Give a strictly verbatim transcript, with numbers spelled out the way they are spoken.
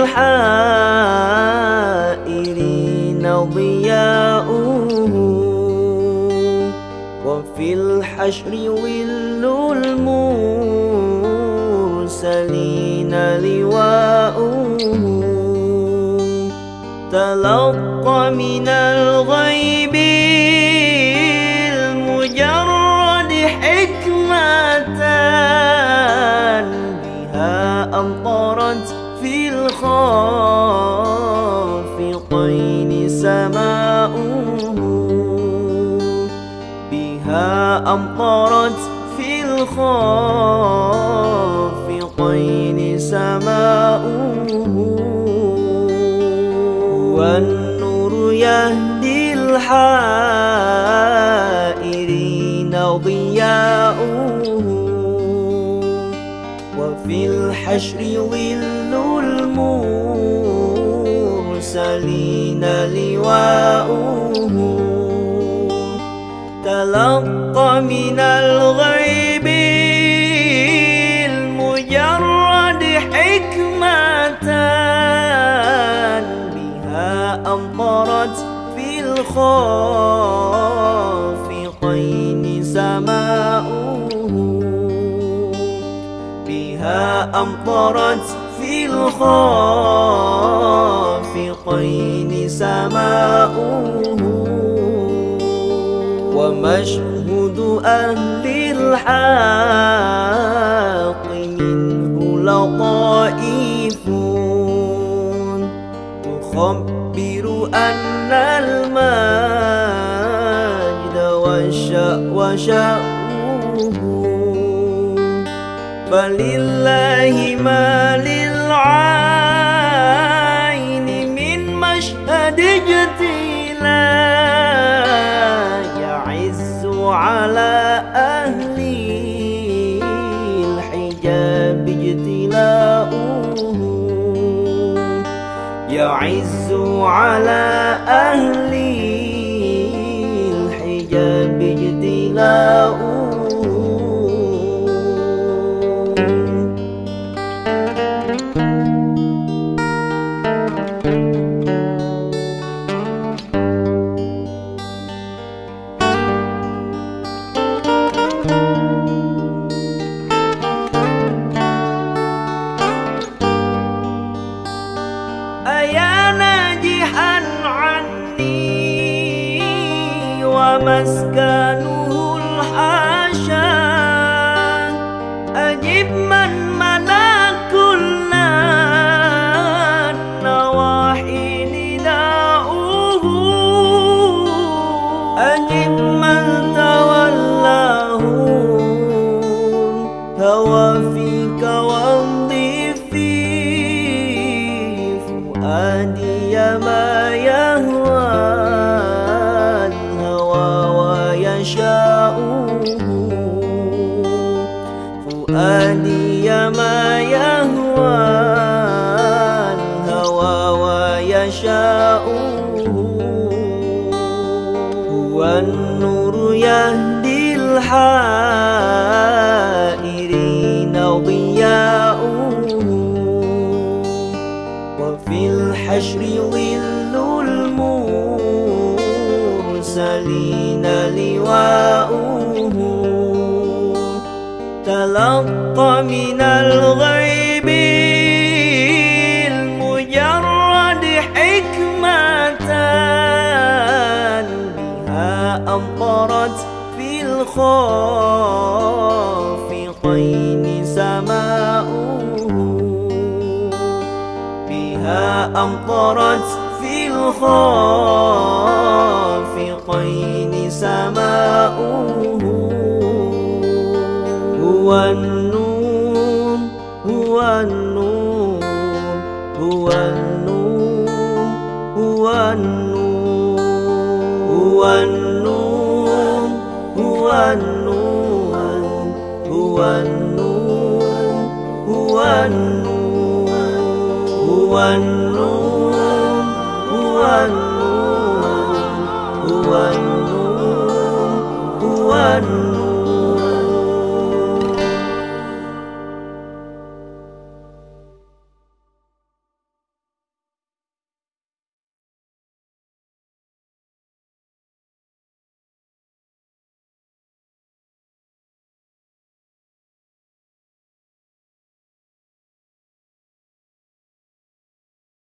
الحائرين ضياؤه، وفي الحشر ظل المرسلين لواؤه. تلقى من الغيب المجرد حكمة، بها أمطرت في الخافقين سماؤه، بها أمطرت في الخافقين سماؤه. والنور يهدي الحائرين ضياؤه، وفي الحشر ظل المرسلين لواؤه. تلقى من الغيب المجرد حكمة، بها أمطرت في الخافقين سماؤه، بها أمطرت في الخافقين سماؤه. ومشهد أهل الحق منه لطائف، تخبر أن المجد والشأو شأوه. فلله ما للعين من مشهد اجتلاء، يعز على أهل الحجاب اجتلاؤه، يعز على أهل الحجاب اجتلاؤه. أيا ناجحا عني ومسكنه الحاشا، أجب من منع كل النواحي نداؤه، أجب من تولاه الهوى فيك وامضي في فؤادي ما يهوى الهوى ويشاؤه، فؤادي ما يهوى الهوى ويشاؤه. هو النور يهدي الحائرين ضياؤه، وفي الحشر ظل المرسلين لواؤه. تلقى من الغيب المجرد حكمة، بها أمطرت في الخافقين سماؤه، بها أمطرت في الخافقين سماؤه. هو النور هو النور هو النور هو النور هو النور هو النور هو النور هو النور هو النور